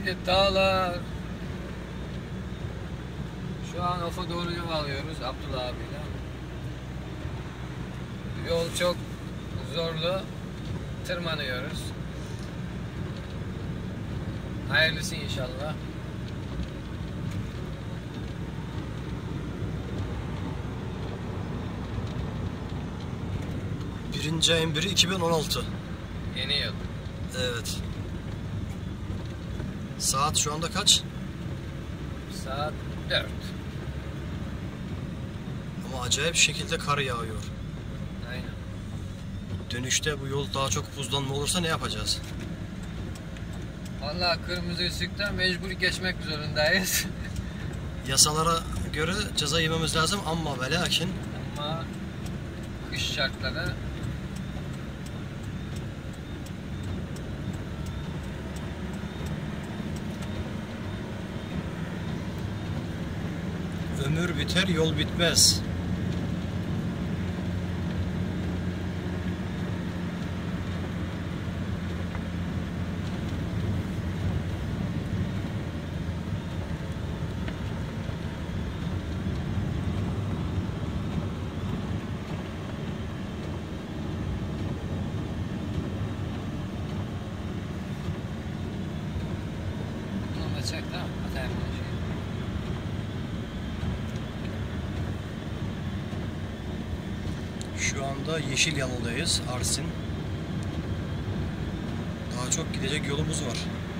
Dağlar. Şu an Of'a doğru yol alıyoruz Abdullah abiyle. Yol çok zorlu. Tırmanıyoruz. Hayırlısı inşallah. Birinci ayın 1'i 2016. Yeni yıl. Evet. Saat şu anda kaç? Saat 4. Ama acayip şekilde kar yağıyor. Aynen. Dönüşte bu yol daha çok buzlanma olursa ne yapacağız? Vallahi kırmızı ışıkta mecbur geçmek zorundayız. Yasalara göre ceza yememiz lazım ama ve lakin Ama kış şartları ömür biter yol bitmez. bunu çek tamam mı? Atayım bunu şey. Şu anda Yeşilyalı'dayız, Arsin. Daha çok gidecek yolumuz var.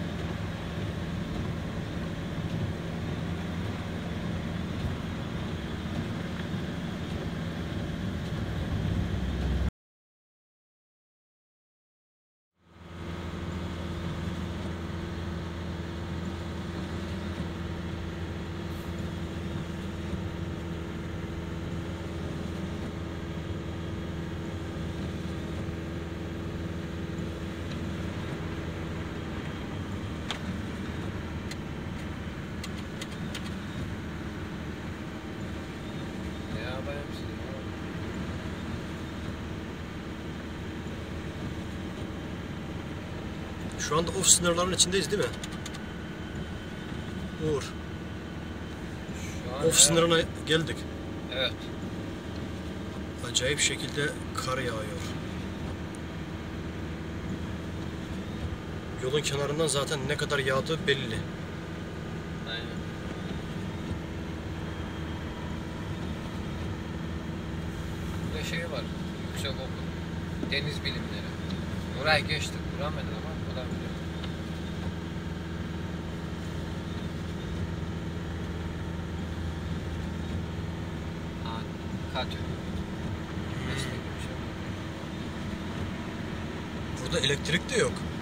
Ya bayım size. Şu anda Of sınırlarının içindeyiz değil mi? Uğur. Şu an Of sınırına geldik. Evet. Acayip şekilde kar yağıyor. Yolun kenarından zaten ne kadar yağdığı belli. Aynen. Burada şey var. Yüksek okul. Deniz bilimleri. Orayı geçtik. Vuramadık ama olabilir. Katü. Meslek bir şey. Burada elektrik de yok.